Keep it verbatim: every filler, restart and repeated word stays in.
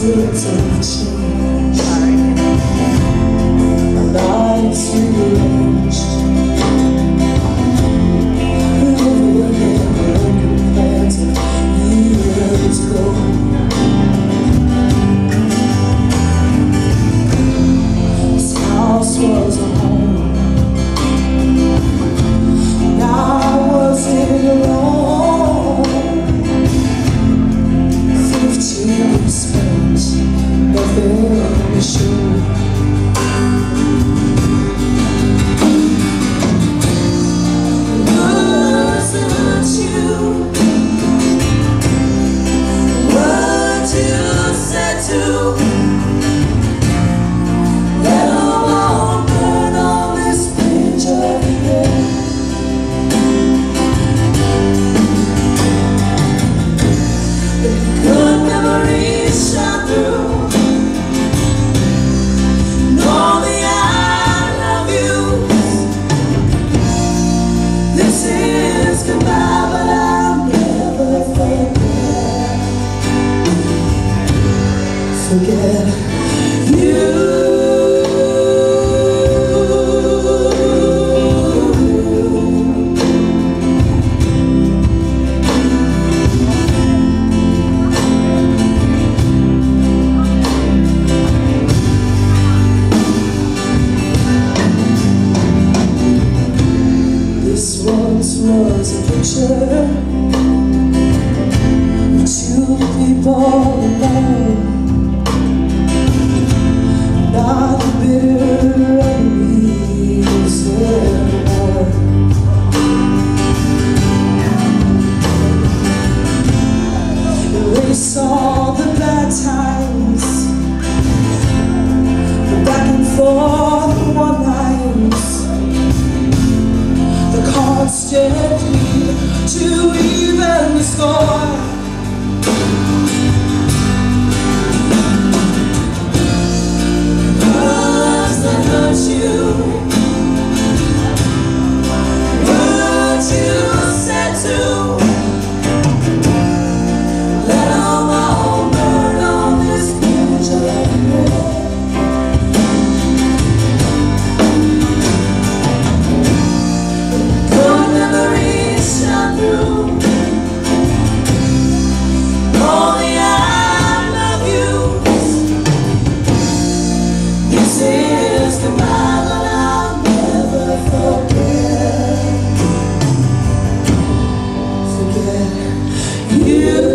winds of change. Our lives rearranged. Living in broken plans of years ago. This house was a home, and I wasn't alone. Fifteen spent, nothing to show. Forget you. This once was a picture of two people alone. Not the bitter enemies anymore. Erase all the bad times, the back and forth one nights, the constant need to even the score. You